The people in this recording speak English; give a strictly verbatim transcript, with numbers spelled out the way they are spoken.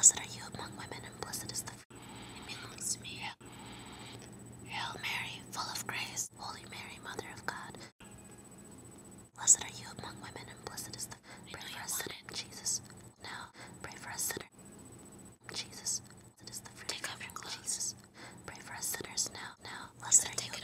Blessed are you among women, and blessed is the fruit belongs to me. Hail Mary, full of grace, Holy Mary, Mother of God. Blessed are you among women, and blessed is the pray for us sinners. Jesus, now pray for us sinners. Jesus, it is the fruit. Take off your clothes. Jesus, pray for us sinners now. Now, blessed are you